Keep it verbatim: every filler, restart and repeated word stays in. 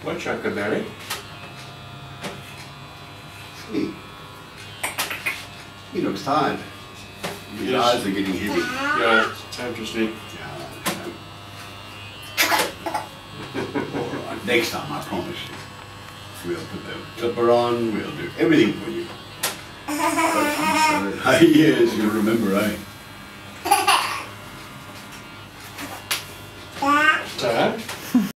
What chocolate, Barry? See, he looks tired. His Yes. eyes are getting heavy. Yeah, interesting. Yeah, all right, next time I promise you. We'll put the clipper on, we'll do everything for you. But I'm sorry. Yes, you remember, eh?